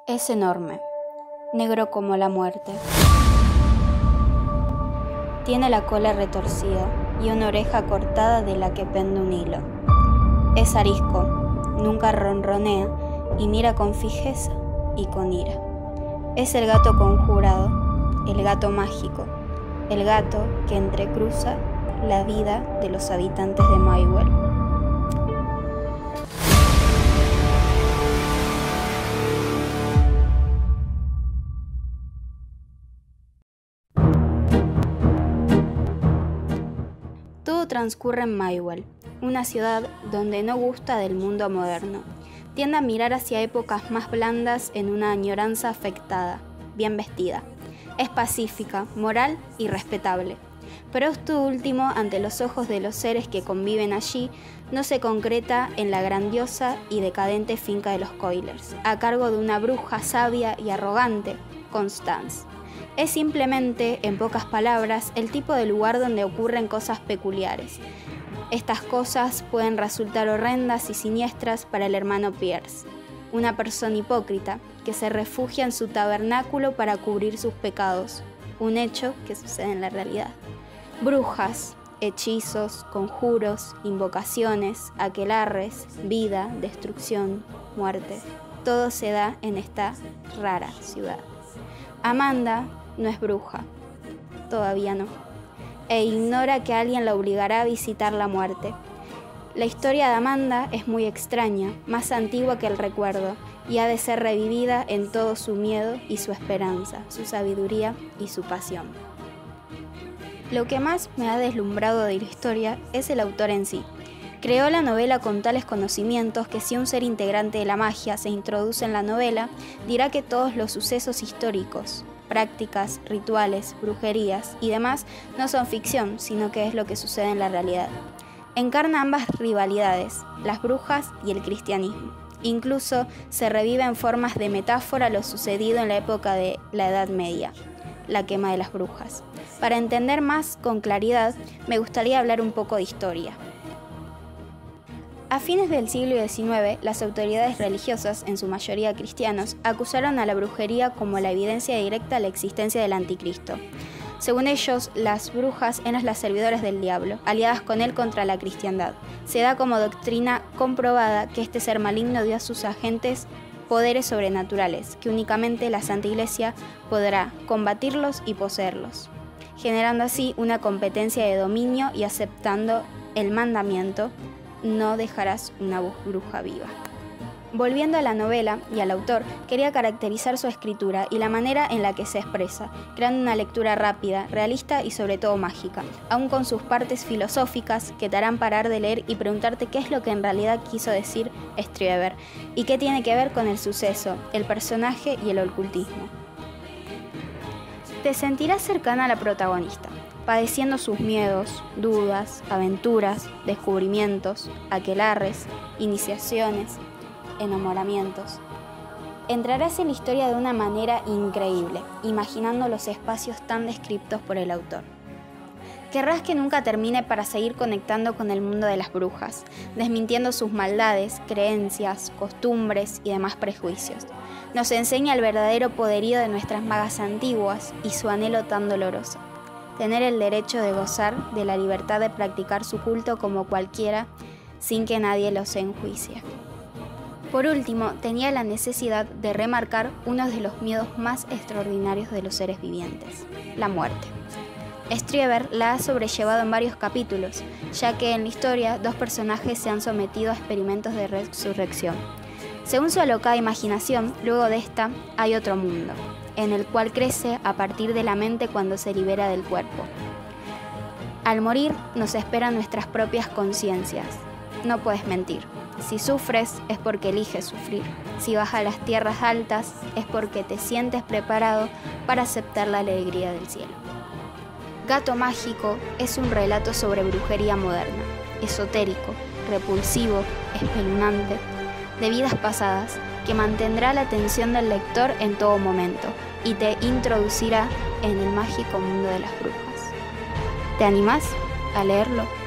Es enorme, negro como la muerte. Tiene la cola retorcida y una oreja cortada de la que pende un hilo. Es arisco, nunca ronronea y mira con fijeza y con ira. Es el gato conjurado, el gato mágico, el gato que entrecruza la vida de los habitantes de Maywell. Todo transcurre en Maywell, una ciudad donde no gusta del mundo moderno. Tiende a mirar hacia épocas más blandas en una añoranza afectada, bien vestida. Es pacífica, moral y respetable. Pero esto último, ante los ojos de los seres que conviven allí, no se concreta en la grandiosa y decadente finca de los Coilers, a cargo de una bruja sabia y arrogante, Constance. Es simplemente, en pocas palabras, el tipo de lugar donde ocurren cosas peculiares. Estas cosas pueden resultar horrendas y siniestras para el hermano Pierce, una persona hipócrita que se refugia en su tabernáculo para cubrir sus pecados, un hecho que sucede en la realidad. Brujas, hechizos, conjuros, invocaciones, aquelarres, vida, destrucción, muerte, todo se da en esta rara ciudad. Amanda no es bruja, todavía no, e ignora que alguien la obligará a visitar la muerte. La historia de Amanda es muy extraña, más antigua que el recuerdo, y ha de ser revivida en todo su miedo y su esperanza, su sabiduría y su pasión. Lo que más me ha deslumbrado de la historia es el autor en sí. Creó la novela con tales conocimientos que si un ser integrante de la magia se introduce en la novela, dirá que todos los sucesos históricos, prácticas, rituales, brujerías y demás no son ficción, sino que es lo que sucede en la realidad. Encarna ambas rivalidades, las brujas y el cristianismo. Incluso se revive en formas de metáfora lo sucedido en la época de la Edad Media, la quema de las brujas. Para entender más con claridad, me gustaría hablar un poco de historia. A fines del siglo XIX, las autoridades religiosas, en su mayoría cristianos, acusaron a la brujería como la evidencia directa de la existencia del anticristo. Según ellos, las brujas eran las servidoras del diablo, aliadas con él contra la cristiandad. Se da como doctrina comprobada que este ser maligno dio a sus agentes poderes sobrenaturales, que únicamente la Santa Iglesia podrá combatirlos y poseerlos, generando así una competencia de dominio y aceptando el mandamiento: no dejarás una bruja viva. Volviendo a la novela y al autor, quería caracterizar su escritura y la manera en la que se expresa, creando una lectura rápida, realista y sobre todo mágica, aun con sus partes filosóficas que te harán parar de leer y preguntarte qué es lo que en realidad quiso decir Strieber y qué tiene que ver con el suceso, el personaje y el ocultismo. Te sentirás cercana a la protagonista, padeciendo sus miedos, dudas, aventuras, descubrimientos, aquelarres, iniciaciones, enamoramientos. Entrarás en la historia de una manera increíble, imaginando los espacios tan descritos por el autor. Querrás que nunca termine para seguir conectando con el mundo de las brujas, desmintiendo sus maldades, creencias, costumbres y demás prejuicios. Nos enseña el verdadero poderío de nuestras magas antiguas y su anhelo tan doloroso. Tener el derecho de gozar de la libertad de practicar su culto como cualquiera, sin que nadie los enjuicie. Por último, tenía la necesidad de remarcar uno de los miedos más extraordinarios de los seres vivientes: la muerte. Strieber la ha sobrellevado en varios capítulos, ya que en la historia dos personajes se han sometido a experimentos de resurrección. Según su alocada imaginación, luego de esta hay otro mundo, en el cual crece a partir de la mente cuando se libera del cuerpo. Al morir nos esperan nuestras propias conciencias. No puedes mentir. Si sufres es porque eliges sufrir. Si vas a las tierras altas es porque te sientes preparado para aceptar la alegría del cielo. Gato Mágico es un relato sobre brujería moderna, esotérico, repulsivo, espeluznante, de vidas pasadas, que mantendrá la atención del lector en todo momento y te introducirá en el mágico mundo de las brujas. ¿Te animás a leerlo?